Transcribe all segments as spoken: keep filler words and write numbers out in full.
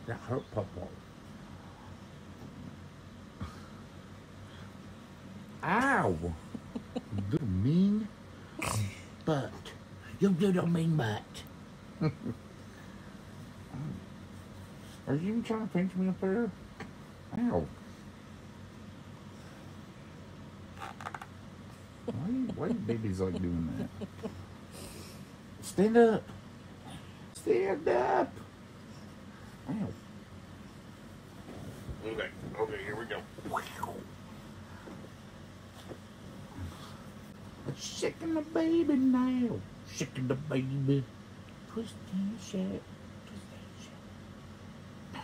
That hurt Papa. Ow! Little mean butt. You little mean butt. Are you even trying to pinch me up there? Ow. Why, why do babies like doing that? Stand up. Stand up. Ow. Okay, okay, here we go. Shaking the baby now. Shaking the baby. Twist and shake. Twist and shake.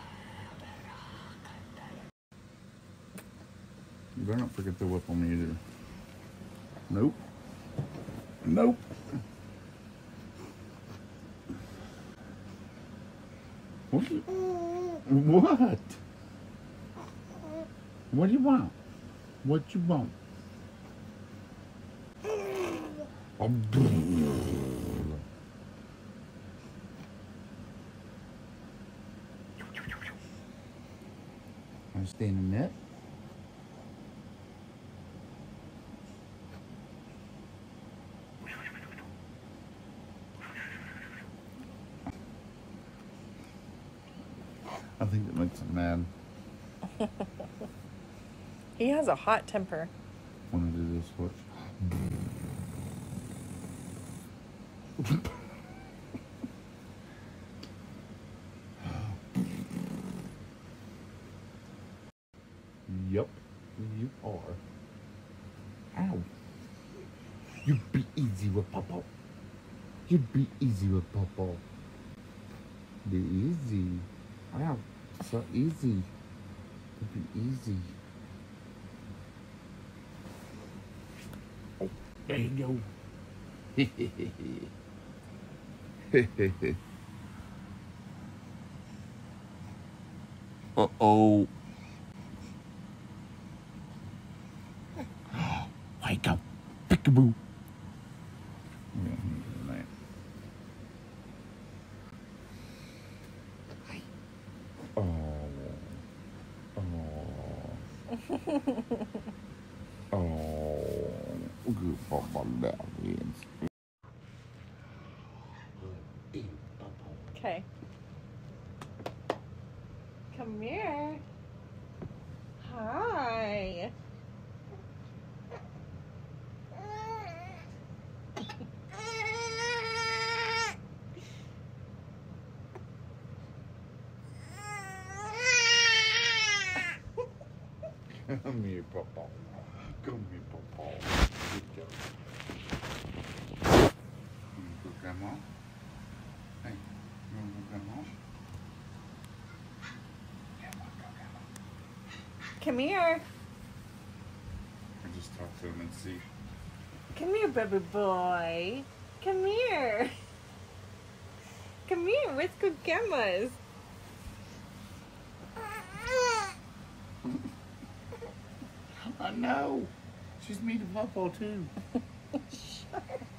You better not forget to whip on me either. Nope. Nope. What? Do you, what? What do you want? What you want? Want to stay in the net? I think it makes him mad. He has a hot temper. Want to do this? Watch. Yup, you are. Ow. You'd be easy with Papa. You'd be easy with Papa. Be easy. Wow, so easy. It'd be easy. Oh, there you go. Uh-oh. Wake up. Peekaboo. Oh. Oh. Oh. Good Papa Lions. Okay. Come here. Hi. Come here, Papa. Come here, Papa. Good job. You want to go, Grandma? Hey, you want to go, Grandma? Yeah, I want to go, Grandma. Come here. I just talk to him and see. Come here, baby boy. Come here. Come here. Where's good grandma's? I know. She's mean to Papa too.